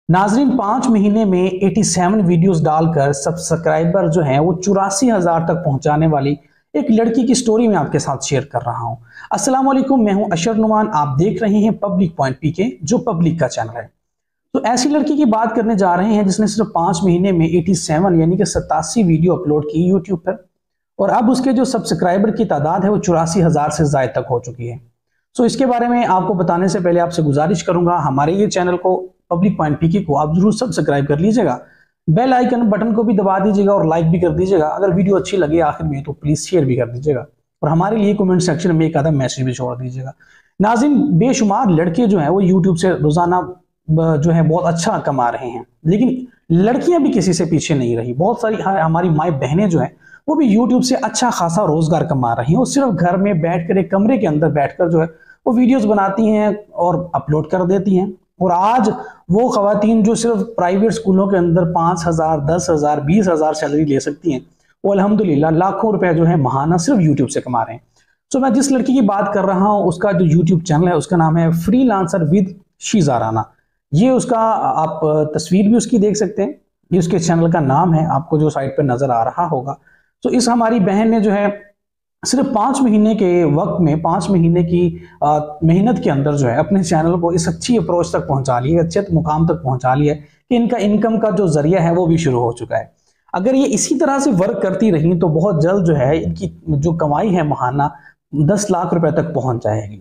नाजरीन 5 महीने में 87 वीडियोस डालकर सब्सक्राइबर जो हैं वो 84,000 तक पहुंचाने वाली एक लड़की की स्टोरी मैं आपके साथ शेयर कर रहा हूं। अस्सलाम वालेकुम, मैं हूं अशर नुमान। आप देख रहे हैं पब्लिक पॉइंट पीके, जो पब्लिक का चैनल है। तो ऐसी लड़की की बात करने जा रहे हैं जिसने सिर्फ 5 महीने में 87 यानी कि 87 वीडियो अपलोड की यूट्यूब पर, और अब उसके जो सब्सक्राइबर की तादाद है वो 84,000 से ज्यादा तक हो चुकी है। सो इसके बारे में आपको बताने से पहले आपसे गुजारिश करूंगा, हमारे ये चैनल को पब्लिक पॉइंट पीके को आप जरूर सब्सक्राइब कर लीजिएगा, बेल आइकन बटन को भी दबा दीजिएगा और लाइक भी कर दीजिएगा। अगर वीडियो अच्छी लगे आखिर में तो प्लीज शेयर भी कर दीजिएगा, और हमारे लिए कमेंट सेक्शन में एक आधा मैसेज भी छोड़ दीजिएगा। नाज़रीन, बेशुमार लड़के जो हैं वो यूट्यूब से रोजाना जो है बहुत अच्छा कमा रहे हैं, लेकिन लड़कियां भी किसी से पीछे नहीं रही। बहुत सारी हमारी माई बहनें जो हैं वो भी यूट्यूब से अच्छा खासा रोजगार कमा रही हैं। वो सिर्फ घर में बैठकर, एक कमरे के अंदर बैठकर जो है वो वीडियोस बनाती हैं और अपलोड कर देती हैं। और आज वो खवातीन जो सिर्फ प्राइवेट स्कूलों के अंदर 5,000, 10,000, 20,000 सैलरी ले सकती हैं, वो अल्हम्दुलिल्लाह लाखों रुपए जो है महाना सिर्फ यूट्यूब से कमा रहे हैं। तो मैं जिस लड़की की बात कर रहा हूँ उसका जो यूट्यूब चैनल है उसका नाम है फ्रीलांसर विद शीज़ा राना। ये उसका, आप तस्वीर भी उसकी देख सकते हैं, ये उसके चैनल का नाम है, आपको जो साइट पर नजर आ रहा होगा। तो इस हमारी बहन ने जो है सिर्फ 5 महीने के वक्त में, 5 महीने की मेहनत के अंदर जो है अपने चैनल को इस अच्छी अप्रोच तक पहुंचा लिया, अच्छे मुकाम तक पहुंचा लिया कि इनका इनकम का जो जरिया है वो भी शुरू हो चुका है। अगर ये इसी तरह से वर्क करती रही तो बहुत जल्द जो है इनकी जो कमाई है महाना 10 लाख रुपए तक पहुंच जाएगी।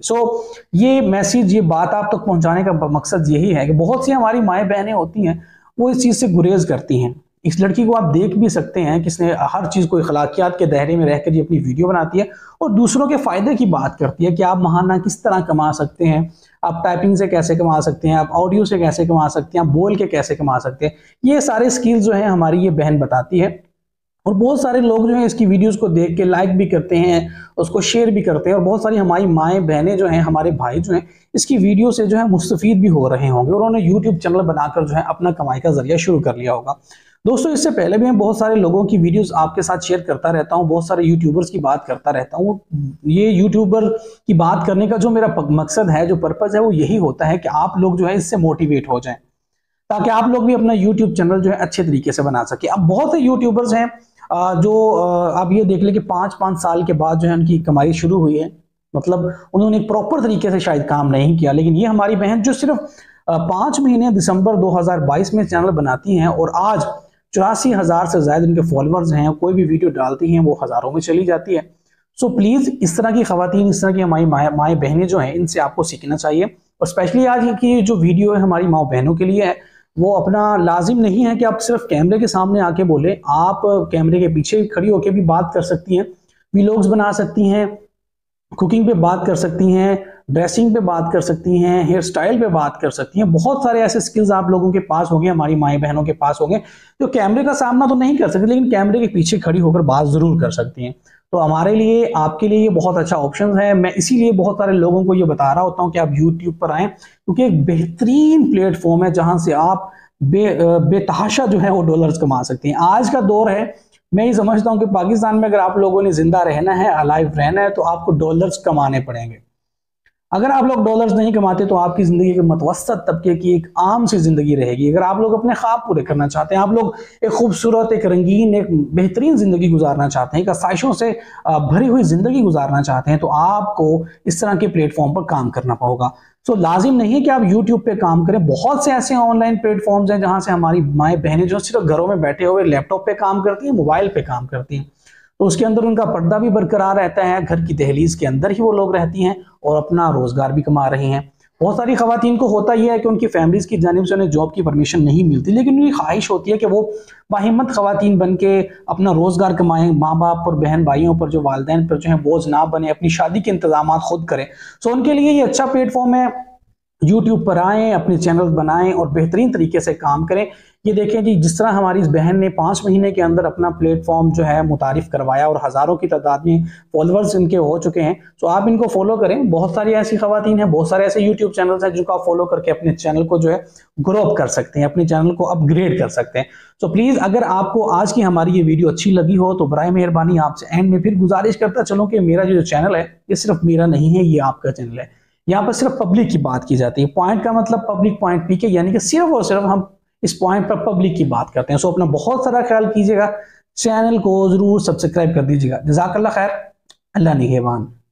ये मैसेज, ये बात आप तक पहुंचाने का मकसद यही है कि बहुत सी हमारी माएँ बहनें होती हैं वो इस चीज से गुरेज करती हैं। इस लड़की को आप देख भी सकते हैं कि इसने हर चीज को अखलाकियात के दायरे में रहकर ये अपनी वीडियो बनाती है और दूसरों के फायदे की बात करती है कि आप महाना किस तरह कमा सकते हैं, आप टाइपिंग से कैसे कमा सकते हैं, आप ऑडियो से कैसे कमा सकते हैं, आप बोल के कैसे कमा सकते हैं। ये सारे स्किल्स जो है हमारी ये बहन बताती है, और बहुत सारे लोग जो है इसकी वीडियोस को देख के लाइक भी करते हैं, उसको शेयर भी करते हैं। और बहुत सारी हमारी माएँ बहनें जो हैं, हमारे भाई जो हैं, इसकी वीडियो से जो है मुस्तफीद भी हो रहे होंगे और उन्होंने यूट्यूब चैनल बनाकर जो है अपना कमाई का जरिया शुरू कर लिया होगा। दोस्तों, इससे पहले भी मैं बहुत सारे लोगों की वीडियोस आपके साथ शेयर करता रहता हूं, बहुत सारे यूट्यूबर्स की बात करता रहता हूं। ये यूट्यूबर की बात करने का जो मेरा मकसद है, जो पर्पस है, वो यही होता है कि आप लोग जो है इससे मोटिवेट हो जाएं, ताकि आप लोग भी अपना यूट्यूब चैनल जो है अच्छे तरीके से बना सके। अब बहुत से यूट्यूबर्स हैं जो आप ये देख लें कि 5-5 साल के बाद जो है उनकी कमाई शुरू हुई है। मतलब उन्होंने प्रॉपर तरीके से शायद काम नहीं किया, लेकिन ये हमारी बहन जो सिर्फ 5 महीने दिसंबर 2022 में चैनल बनाती हैं और आज 84,000 से ज्यादा उनके फॉलोअर्स हैं, कोई भी वीडियो डालती हैं वो हजारों में चली जाती है। सो प्लीज इस तरह की खवातीन, इस तरह की हमारी माए बहनें जो हैं, इनसे आपको सीखना चाहिए। और स्पेशली आज की जो वीडियो है हमारी माँ बहनों के लिए है, वो अपना लाजिम नहीं है कि आप सिर्फ कैमरे के सामने आके बोले, आप कैमरे के पीछे खड़ी होकर भी बात कर सकती हैं, व्लॉग्स बना सकती हैं, कुकिंग पे बात कर सकती हैं, ड्रेसिंग पे बात कर सकती हैं, हेयर स्टाइल पे बात कर सकती हैं। बहुत सारे ऐसे स्किल्स आप लोगों के पास होंगे, हमारी माई बहनों के पास होंगे, जो कैमरे का सामना तो नहीं कर सकती लेकिन कैमरे के पीछे खड़ी होकर बात जरूर कर सकती हैं। तो हमारे लिए, आपके लिए ये बहुत अच्छा ऑप्शन है। मैं इसीलिए बहुत सारे लोगों को ये बता रहा होता हूँ कि आप यूट्यूब पर आएँ, क्योंकि एक बेहतरीन प्लेटफॉर्म है जहां से आप बेतहाशा जो है वो डॉलर्स कमा सकती हैं। आज का दौर है, मैं ये समझता हूँ कि पाकिस्तान में अगर आप लोगों ने जिंदा रहना है, अलाइव रहना है, तो आपको डॉलर्स कमाने पड़ेंगे। अगर आप लोग डॉलर्स नहीं कमाते तो आपकी जिंदगी के मतवसत तभके की एक आम सी जिंदगी रहेगी। अगर आप लोग अपने ख्वाब पूरे करना चाहते हैं, आप लोग एक खूबसूरत, एक रंगीन, एक बेहतरीन जिंदगी गुजारना चाहते हैं, एक आसाइशों से भरी हुई जिंदगी गुजारना चाहते हैं, तो आपको इस तरह के प्लेटफॉर्म पर काम करना होगा। सो लाजिम नहीं है कि आप यूट्यूब पे काम करें। बहुत से ऐसे ऑनलाइन प्लेटफॉर्म्स हैं जहां से हमारी माएँ बहनें जो सिर्फ घरों में बैठे हुए लैपटॉप पे काम करती हैं, मोबाइल पे काम करती हैं, तो उसके अंदर उनका पर्दा भी बरकरार रहता है, घर की दहलीज के अंदर ही वो लोग रहती हैं और अपना रोजगार भी कमा रही हैं। बहुत सारी खवातीन को होता यह है कि उनकी फैमिलीज की जानिब से उन्हें जॉब की परमिशन नहीं मिलती, लेकिन उनकी ख्वाहिश होती है कि वो बाहिम्मत खवातीन बन के अपना रोजगार कमाएं, माँ बाप और बहन भाइयों पर, जो वालिदैन पर जो है बोझ ना बने, अपनी शादी के इंतजाम खुद करें। सो उनके लिए ये अच्छा प्लेटफॉर्म है। यूट्यूब पर आएँ, अपने चैनल बनाएं और बेहतरीन तरीके से काम करें। ये देखें कि जिस तरह हमारी इस बहन ने 5 महीने के अंदर अपना प्लेटफॉर्म जो है मुतारिफ करवाया और हज़ारों की तादाद में फॉलोअर्स इनके हो चुके हैं, तो आप इनको फॉलो करें। बहुत सारी ऐसी खवातीन हैं, बहुत सारे ऐसे यूट्यूब चैनल्स हैं जिनको आप फॉलो करके अपने चैनल को जो है ग्रो अप कर सकते हैं, अपने चैनल को अपग्रेड कर सकते हैं। तो प्लीज़, अगर आपको आज की हमारी ये वीडियो अच्छी लगी हो तो बराए मेहरबानी आपसे एंड में फिर गुजारिश करता चलो कि मेरा जो चैनल है ये सिर्फ मेरा नहीं है, ये आपका चैनल है। यहाँ पर सिर्फ पब्लिक की बात की जाती है। पॉइंट का मतलब पब्लिक पॉइंट पीके, यानी कि सिर्फ और सिर्फ हम इस पॉइंट पर पब्लिक की बात करते हैं। सो अपना बहुत सारा ख्याल कीजिएगा, चैनल को जरूर सब्सक्राइब कर दीजिएगा। जज़ाकल्लाह खैर, अल्लाह निगहबान।